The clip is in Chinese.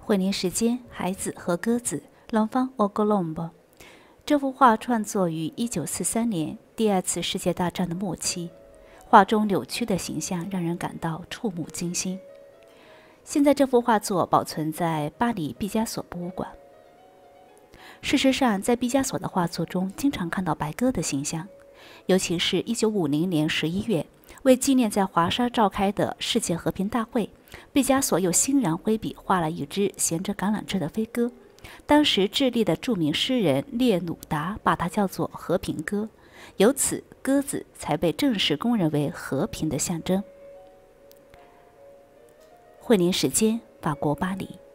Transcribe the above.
惠宁时间，孩子和鸽子 L'enfant au colombe。这幅画创作于1943年，第二次世界大战的末期。画中扭曲的形象让人感到触目惊心。现在这幅画作保存在巴黎毕加索博物馆。事实上，在毕加索的画作中，经常看到白鸽的形象，尤其是1950年11月，为纪念在华沙召开的世界和平大会，毕加索又欣然挥笔画了一只衔着橄榄枝的飞鸽。当时智利的著名诗人列鲁达把它叫做和平鸽，由此鸽子才被正式公认为和平的象征。惠宁时间，法国巴黎。